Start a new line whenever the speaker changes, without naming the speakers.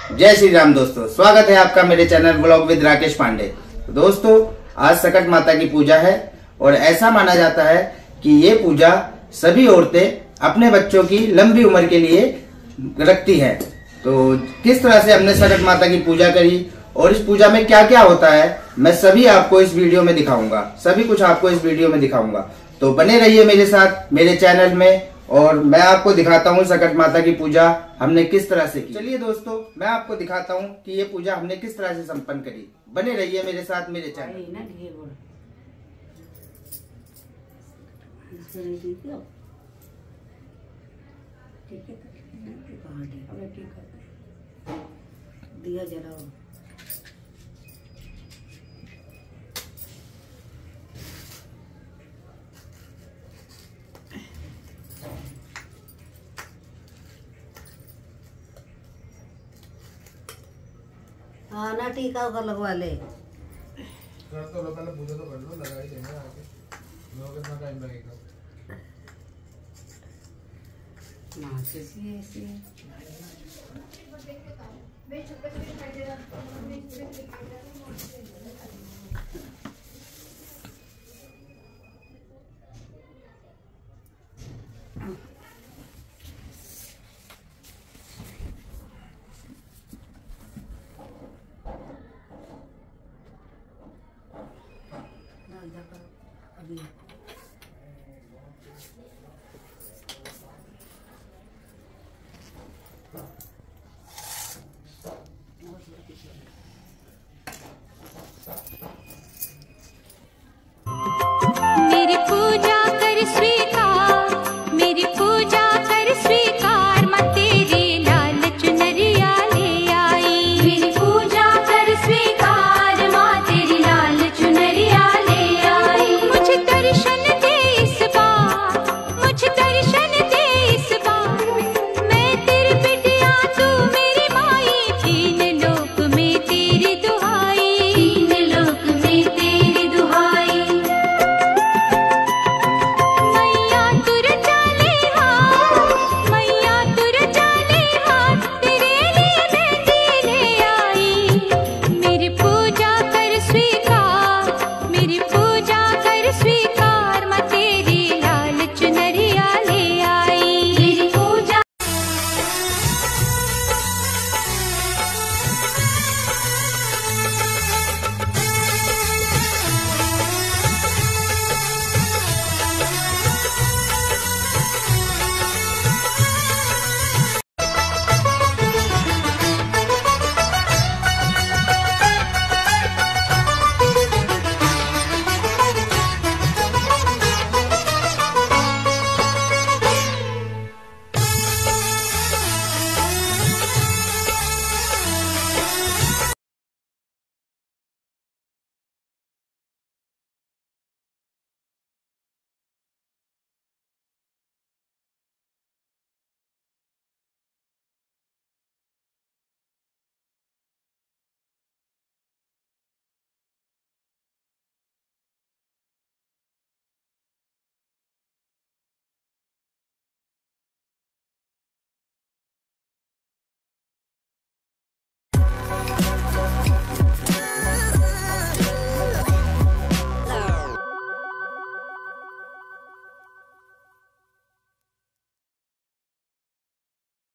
जय श्री राम दोस्तों, स्वागत है आपका मेरे channel blog with Rakesh Pande. दोस्तों, आज सकट माता की पूजा है और ऐसा माना जाता है कि ये पूजा सभी औरतें अपने बच्चों की लंबी उम्र के लिए रखती है। तो किस तरह से हमने सकट माता की पूजा करी और इस पूजा में क्या क्या होता है, मैं सभी आपको इस वीडियो में दिखाऊंगा। सभी कुछ आपको इस वीडियो में दिखाऊंगा, तो बने रहिए मेरे साथ मेरे चैनल में और मैं आपको दिखाता हूँ सकट माता की पूजा हमने किस तरह से की। चलिए दोस्तों, मैं आपको दिखाता हूँ कि ये पूजा हमने किस तरह से संपन्न करी। बने रहिए मेरे साथ मेरे चैनल।
दिया जलाओ। हाँ ना, टीका उका लगवा ले।
कर तो लो, पहले पूजा तो कर लो, लगा ही देंगे आके। लोग कितना टाइम लगेगा?
माँ कैसी है ऐसी है। अभी